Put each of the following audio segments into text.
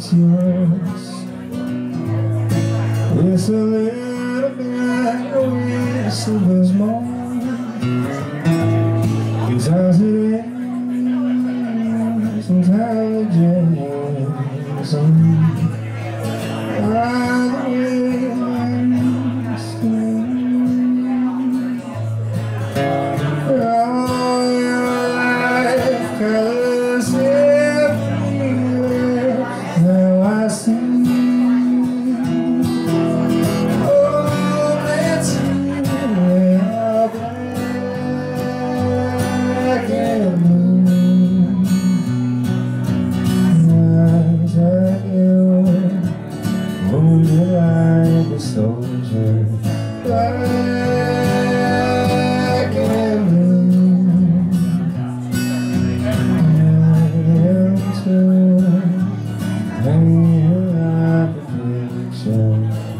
it's yours. It's a little bit of whistle, there's more. Sometimes it ends, sometimes it ends. Like a soldier, black and blue. I am too, hanging like a picture.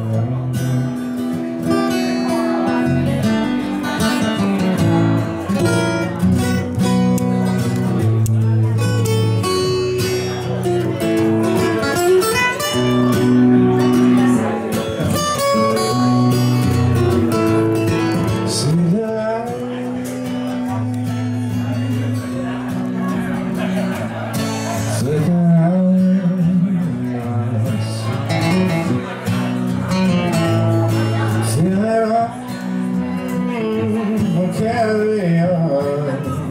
Carry on.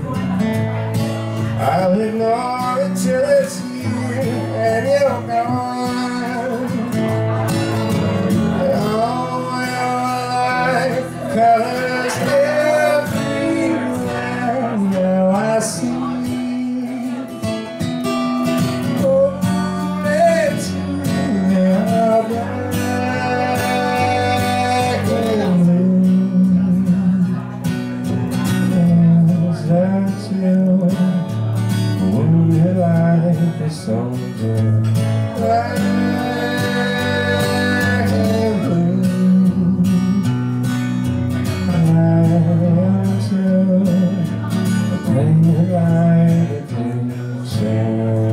I'll ignore it till it's here and you're gone. All your life, colors everywhere. Now I see. Wounded like a soldier, black and blue. I am too, painted like a picture.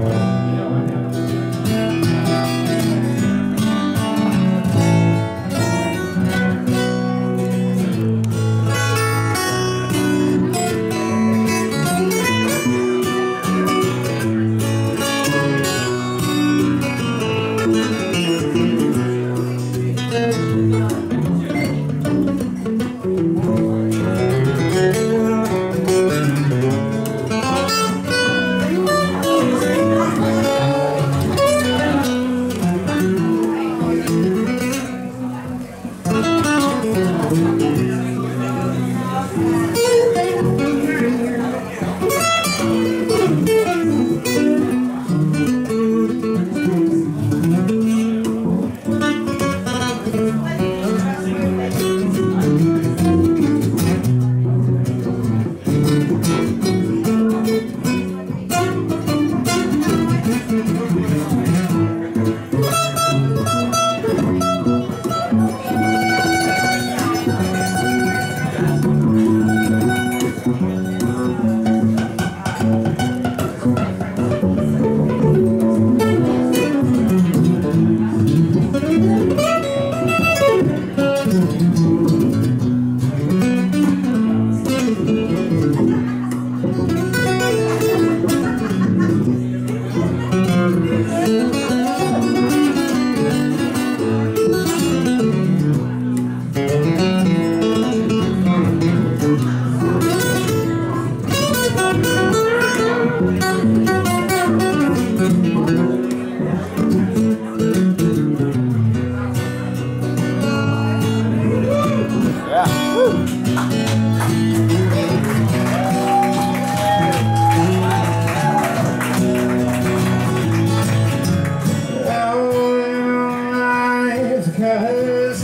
Colors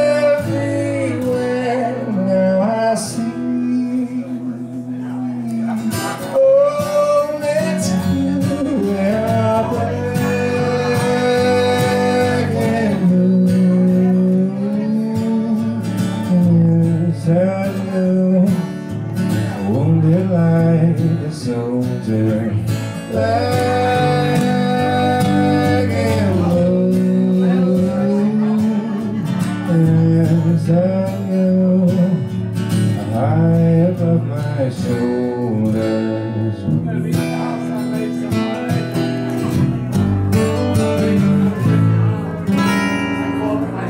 everywhere, now I see. Only two are black and blue. Yes, I do. Wounded like a soldier, black and blue.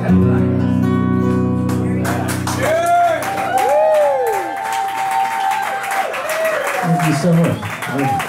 Thank you so much.